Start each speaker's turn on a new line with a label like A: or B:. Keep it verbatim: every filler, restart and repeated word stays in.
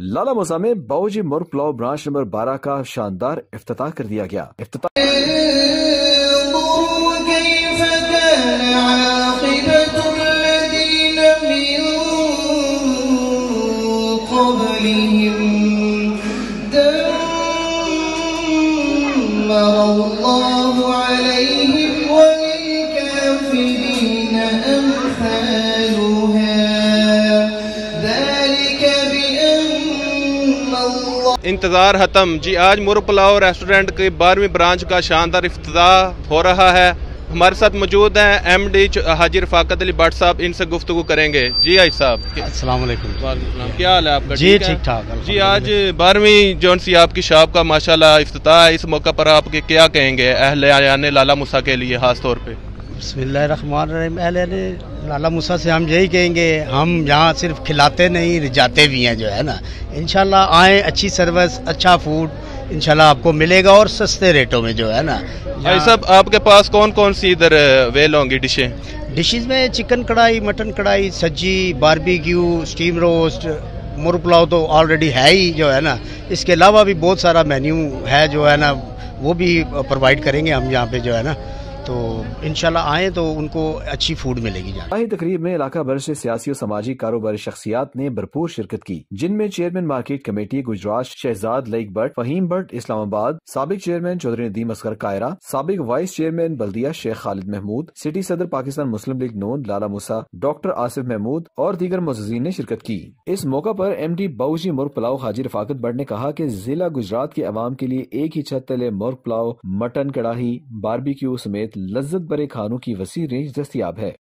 A: लालामुसा में बाऊजी मुर्ग pulao branch number बारह का शानदार इफ्तिताह कर दिया गया। इफ्तिताह
B: इंतज़ार खत्म जी। आज मुर्ग पुलाव रेस्टोरेंट के बारहवीं ब्रांच का शानदार इफ्तिताह हो रहा है। हमारे साथ मौजूद हैं एम डी हाजी रफाकत अली भट्ट साहब, इनसे गुफ्तगू करेंगे। जी आई साहब, अस्सलाम वालेकुम। क्या हाल है आपका? जी ठीक ठाक जी। आज बारहवीं जौन सी आपकी शॉप का माशाल्लाह इफ्तिताह है, इस मौका पर आप क्या कहेंगे अहले यानी लालामुसा के लिए खास तौर पे?
C: बिस्मिल्लाहिर्रहमानिर्रहीम। अहले लालामुसा से हम यही कहेंगे, हम यहाँ सिर्फ खिलाते नहीं रिझाते भी हैं जो है ना। इंशाल्लाह आए, अच्छी सर्विस, अच्छा फूड इंशाल्लाह आपको मिलेगा और सस्ते रेटों में जो है ना।
B: भाई साहब, आपके पास कौन कौन सी इधर वेल होंगी डिशें?
C: डिशेस में chicken karahi, mutton karahi, sajji, barbecue, steam roast, मुर्ग पुलाव तो ऑलरेडी है ही जो है ना। इसके अलावा भी बहुत सारा मेन्यू है जो है ना, वो भी प्रोवाइड करेंगे हम यहाँ पे जो है ना। तो इंशाल्लाह आए तो उनको अच्छी फूड मिलेगी।
A: इफ्ताही तकरीब में इलाका भर से सियासी और समाजी कारोबारी शख्सियात ने भरपूर शिरकत की, जिनमें chairman market committee Gujrat Shahzad Laeeq Bhatt, Faheem Bhatt Islamabad, साबिक चेयरमैन चौधरी नदीम असगर कायरा, साबिक वाइस चेयरमैन बल्दिया शेख खालिद महमूद, सिटी सदर पाकिस्तान मुस्लिम लीग नून लालामुसा डॉक्टर आसिफ महमूद और दीगर मुअज़्ज़िज़ीन ने शिरकत की। इस मौका पर एम डी बाऊजी मुर्ग पुलाव हाजी रफाकत भट्ट ने कहा कि जिला गुजरात के अवाम के लिए एक ही छत तले मुर्ग पुलाव, मटन कढ़ाई, बारबेक्यू समेत लज्जत भरे खानों की वसी रेंज दस्तयाब है।